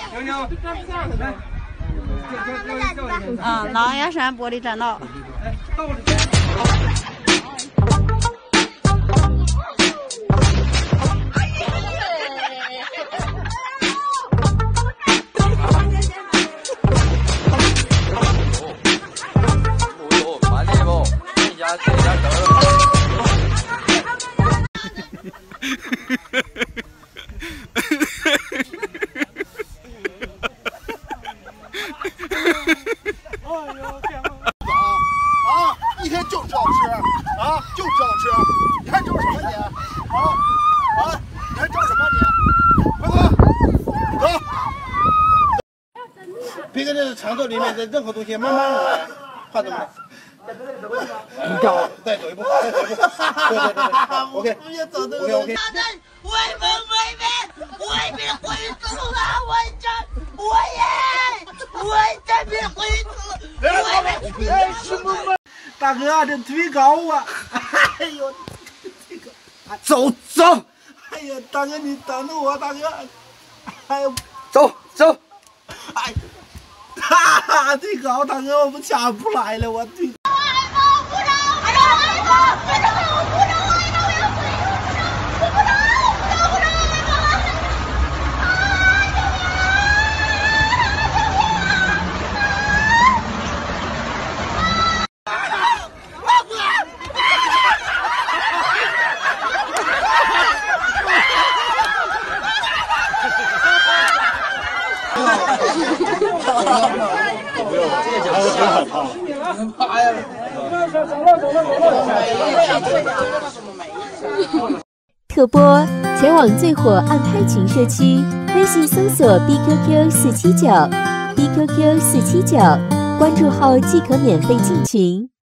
啊，狼牙山玻璃栈道。 一天就知道吃啊，就知道吃。你还招什么你？你还招什么你？快走，走！别跟这肠道里面的任何东西慢慢来，看到没？再走一步，再走一步。对，OK。OK。 外面回族了，我这边回族。 大哥，这忒高啊！哎呦，这个，走走！哎呀，大哥你等等我，大哥！哎呦，走！哎，忒高，大哥我们下不来了，我忒。 特播前往最火暗拍群社区，微信搜索 BQQ479，BQQ479，关注后即可免费进群。